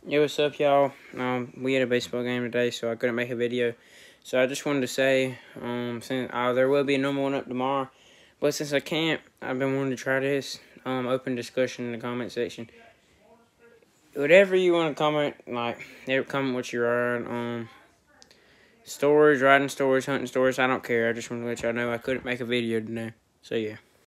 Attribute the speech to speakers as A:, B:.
A: Yo, what's up, y'all? We had a baseball game today, so I couldn't make a video. So I just wanted to say, since there will be a normal one up tomorrow, but since I can't, I've been wanting to try this. Open discussion in the comment section. Whatever you want to comment, comment what you're on. Stories, writing stories, hunting stories. I don't care. I just want to let y'all know I couldn't make a video today. So yeah.